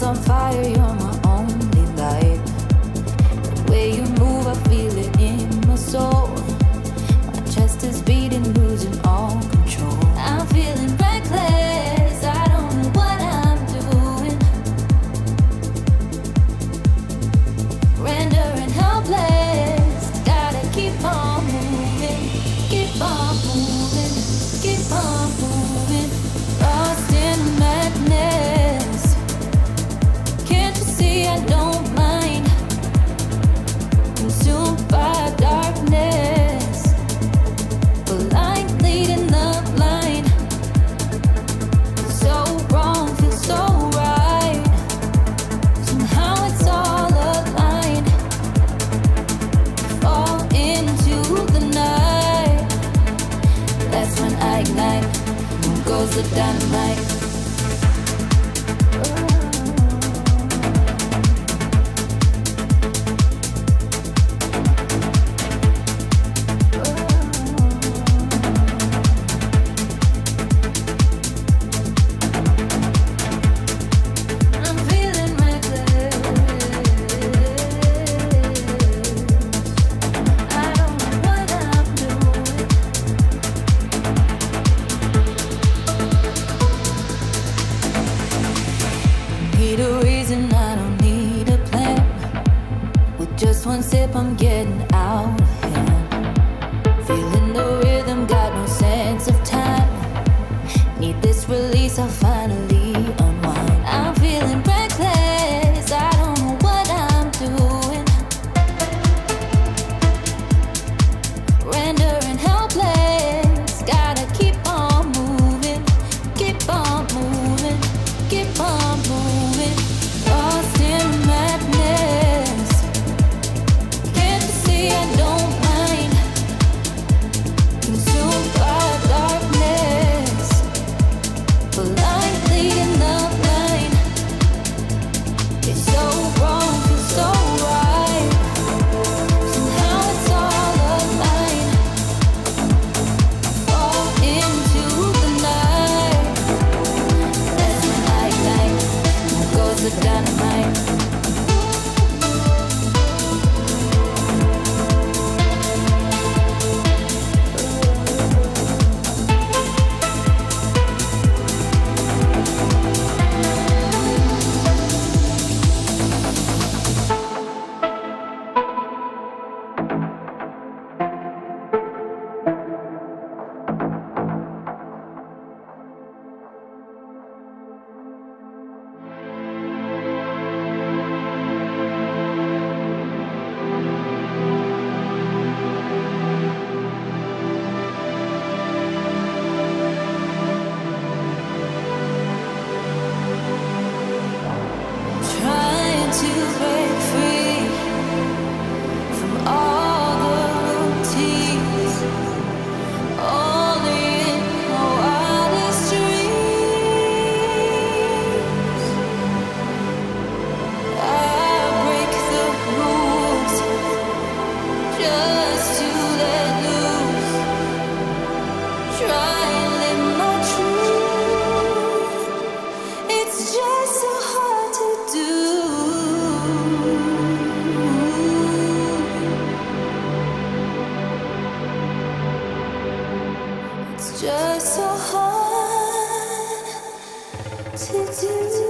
on fire, you're my only light. The way you move, I feel it in my soul. My chest is beating, losing all control. I'm feeling reckless, I don't know what I'm doing. Rendering helpless, gotta keep on moving, keep on moving, keep on moving. Lost in madness, can't you see I don't mind? Consumed by darkness, blind leading the blind. So wrong, feels so right. Somehow it's all aligned. Fall into the night. That's when I ignite. Boom goes the dynamite. I'm feeling reckless. I don't know what I'm doing. Need a reason, I don't need a plan. With just one sip, I'm getting out of hand. Feeling the rhythm, got no sense of time. Need this release, I'll finally unwind. I'm feeling reckless, I don't know what I'm doing. Rendering helpless, gotta keep on moving, keep on moving, keep on moving. Lost in madness, can't you see I don't mind? Consumed by darkness, blind leading the blind. It's so wrong, feels so right. Somehow it's all aligned. Fall into the night. That's when I ignite. There goes the dynamite. Trying to break free from all the routines, only in my wildest dreams. I break the rules just to let loose. Try and live my truth. It's just so hard to do. It's just so hard to do.